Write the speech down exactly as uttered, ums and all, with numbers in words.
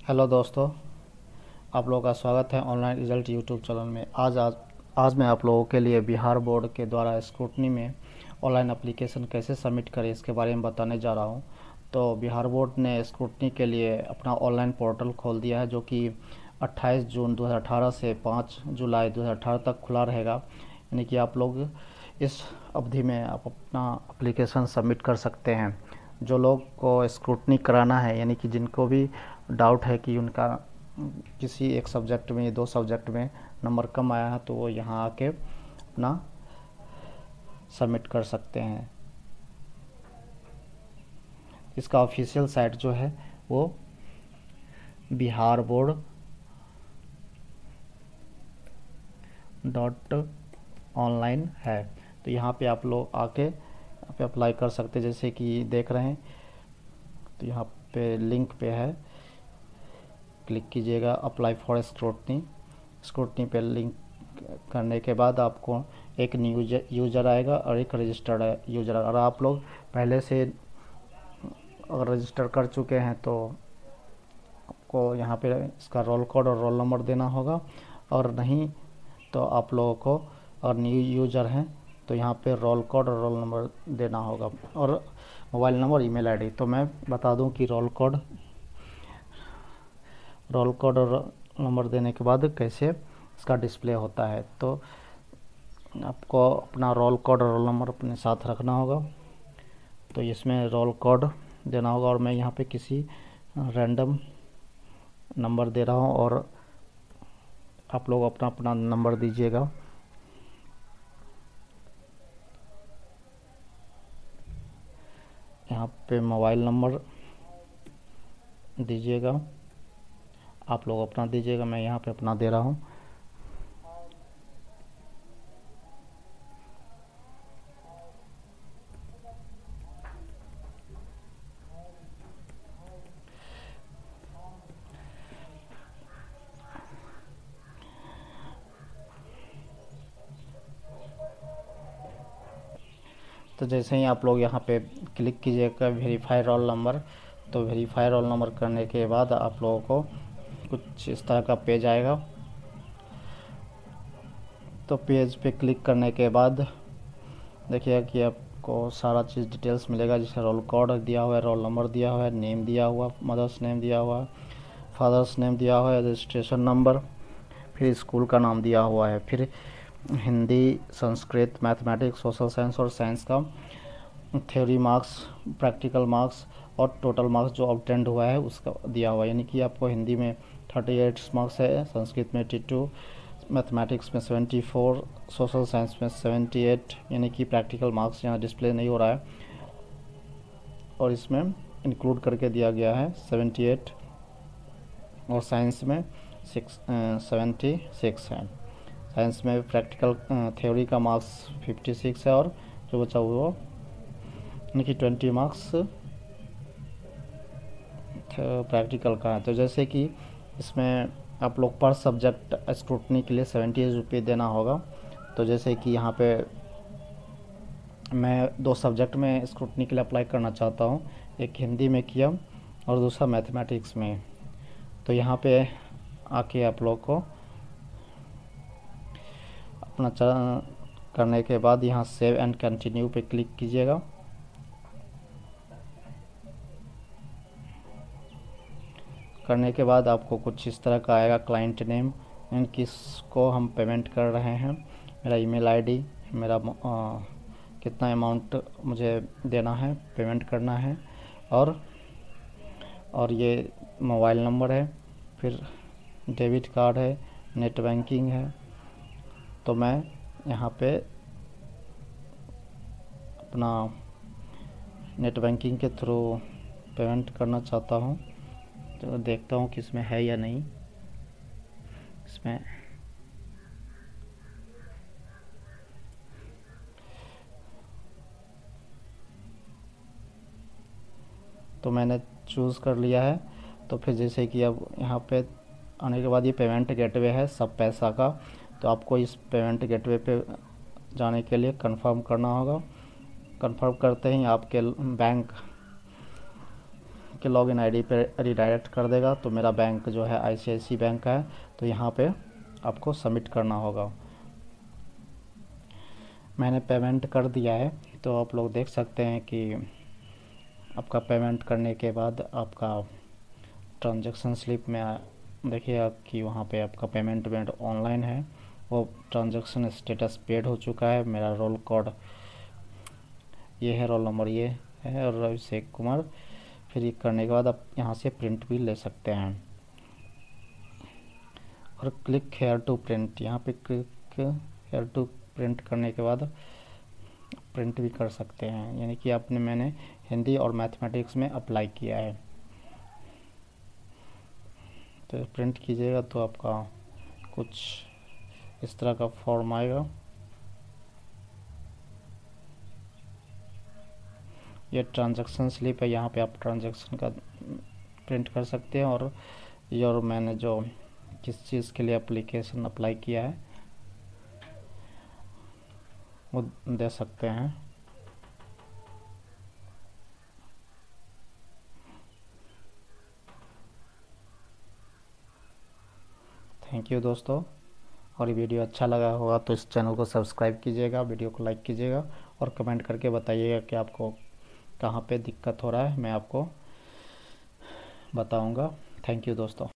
Hello दोस्तों, आप लोगों का स्वागत है ऑनलाइन रिजल्ट यूट्यूब चैनल में। आज आज आज मैं आप लोगों के लिए बिहार बोर्ड के द्वारा स्क्रूटनी में ऑनलाइन एप्लीकेशन कैसे सबमिट करें इसके बारे में बताने जा रहा हूं। तो बिहार बोर्ड ने स्क्रूटनी के लिए अपना ऑनलाइन पोर्टल खोल दिया है, जो कि अट्ठाईस जून दो हज़ार अठारह से पाँच जुलाई दो हज़ार अठारह तक खुला रहेगा। यानी कि आप लोग इस अवधि में आप अपना एप्लीकेशन सबमिट कर सकते हैं। जो लोग को स्क्रूटनी कराना है, यानी कि जिनको भी डाउट है कि उनका किसी एक सब्जेक्ट में, दो सब्जेक्ट में नंबर कम आया है, तो वो यहाँ आके अपना सबमिट कर सकते हैं। इसका ऑफिशियल साइट जो है वो बिहार बोर्ड डॉट ऑनलाइन है। तो यहाँ पे आप लोग आके यहाँ पे अप्लाई कर सकते हैं। जैसे कि देख रहे हैं, तो यहाँ पे लिंक पे है, क्लिक कीजिएगा अप्लाई फॉर स्क्रूटनी। स्क्रूटनी पे लिंक करने के बाद आपको एक न्यू यूज़र आएगा और एक रजिस्टर्ड यूज़र। और आप लोग पहले से अगर रजिस्टर कर चुके हैं तो आपको यहाँ पे इसका रोल कोड और रोल नंबर देना होगा, और नहीं तो आप लोगों को अगर न्यू यूज़र हैं तो यहाँ पे रोल कोड और रोल नंबर देना होगा, और मोबाइल नंबर, ईमेल आईडी। तो मैं बता दूं कि रोल कोड रोल कोड और नंबर देने के बाद कैसे इसका डिस्प्ले होता है। तो आपको अपना रोल कोड और रोल नंबर अपने साथ रखना होगा। तो इसमें रोल कोड देना होगा, और मैं यहाँ पे किसी रैंडम नंबर दे रहा हूँ, और आप लोग अपना अपना नंबर दीजिएगा। यहाँ पे मोबाइल नंबर दीजिएगा, आप लोग अपना दीजिएगा। मैं यहाँ पे अपना दे रहा हूँ। तो जैसे ही आप लोग यहाँ पे क्लिक कीजिएगा वेरीफाई रोल नंबर, तो वेरीफाई रोल नंबर करने के बाद आप लोगों को कुछ इस तरह का पेज आएगा। तो पेज पे क्लिक करने के बाद देखिए कि आपको सारा चीज़ डिटेल्स मिलेगा, जैसे रोल कोड दिया हुआ है, रोल नंबर दिया हुआ है, नेम दिया हुआ, मदर्स नेम दिया हुआ, फादर्स नेम दिया हुआ है, रजिस्ट्रेशन नंबर, फिर स्कूल का नाम दिया हुआ है, फिर Hindi, Sanskrit, mathematics, social science और साइंस का थ्योरी मार्क्स, प्रैक्टिकल मार्क्स और टोटल मार्क्स जो ऑब्टेंड हुआ है उसका दिया हुआ है। यानी कि आपको हिंदी में अड़तीस मार्क्स है, संस्कृत में बावन, मैथमेटिक्स में चौहत्तर, सोशल साइंस में अठहत्तर, यानी कि प्रैक्टिकल मार्क्स यहाँ डिस्प्ले नहीं हो रहा है, और इसमें इंक्लूड करके दिया गया है अठहत्तर, और साइंस में सिक्स सेवेंटी सिक्स है। साइंस में प्रैक्टिकल थ्योरी का मार्क्स छप्पन है, और जो बचा हुआ यानी कि बीस मार्क्स प्रैक्टिकल का है। तो जैसे कि इसमें आप लोग पर सब्जेक्ट स्क्रूटनी के लिए सेवेंटी रुपये देना होगा। तो जैसे कि यहाँ पे मैं दो सब्जेक्ट में स्क्रूटनी के लिए अप्लाई करना चाहता हूँ, एक हिंदी में किया और दूसरा मैथमेटिक्स में। तो यहाँ पे आके आप लोग को अपना करने के बाद यहाँ सेव एंड कंटिन्यू पे क्लिक कीजिएगा। करने के बाद आपको कुछ इस तरह का आएगा, क्लाइंट नेम, एंड किसको हम पेमेंट कर रहे हैं, मेरा ईमेल आईडी, मेरा आ, कितना अमाउंट मुझे देना है, पेमेंट करना है, और और ये मोबाइल नंबर है, फिर डेबिट कार्ड है, नेट बैंकिंग है। तो मैं यहाँ पे अपना नेट बैंकिंग के थ्रू पेमेंट करना चाहता हूँ। तो देखता हूँ कि इसमें है या नहीं। इसमें तो मैंने चूज़ कर लिया है। तो फिर जैसे कि अब यहाँ पे आने के बाद ये पेमेंट गेटवे है सब पैसा का, तो आपको इस पेमेंट गेटवे पे जाने के लिए कंफर्म करना होगा। कंफर्म करते ही आपके बैंक के लॉगिन आईडी पे रिडायरेक्ट कर देगा। तो मेरा बैंक जो है आई सी आई सी आई बैंक है, तो यहाँ पे आपको सबमिट करना होगा। मैंने पेमेंट कर दिया है, तो आप लोग देख सकते हैं कि आपका पेमेंट करने के बाद आपका ट्रांजैक्शन स्लिप में देखिएगा कि वहाँ पे आपका पेमेंट मेड ऑनलाइन है, वो ट्रांजैक्शन स्टेटस पेड हो चुका है। मेरा रोल कोड ये है, रोल नंबर ये है, और अभिषेक कुमार। फिर ये करने के बाद आप यहाँ से प्रिंट भी ले सकते हैं, और क्लिक हेयर टू प्रिंट, यहाँ पे क्लिक हेयर टू प्रिंट करने के बाद प्रिंट भी कर सकते हैं, यानी कि आपने मैंने हिंदी और मैथमेटिक्स में अप्लाई किया है। तो प्रिंट कीजिएगा तो आपका कुछ इस तरह का फॉर्म आएगा। ये ट्रांजैक्शन स्लिप है, यहाँ पे आप ट्रांजैक्शन का प्रिंट कर सकते हैं, और ये और मैंने जो किस चीज़ के लिए एप्लीकेशन अप्लाई किया है वो दे सकते हैं। थैंक यू दोस्तों, और ये वीडियो अच्छा लगा होगा तो इस चैनल को सब्सक्राइब कीजिएगा, वीडियो को लाइक कीजिएगा, और कमेंट करके बताइएगा कि आपको कहाँ पे दिक्कत हो रहा है, मैं आपको बताऊंगा। थैंक यू दोस्तों।